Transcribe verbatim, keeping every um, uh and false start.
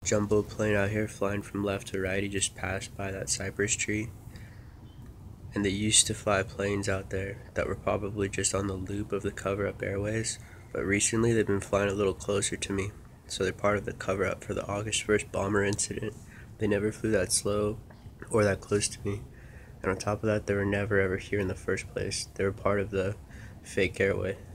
jumbo plane out here flying from left to right. He just passed by that cypress tree. And they used to fly planes out there that were probably just on the loop of the cover-up airways, but recently they've been flying a little closer to me, so they're part of the cover-up for the August first bomber incident. They never flew that slow or that close to me, and on top of that, they were never ever here in the first place. They were part of the fake airway.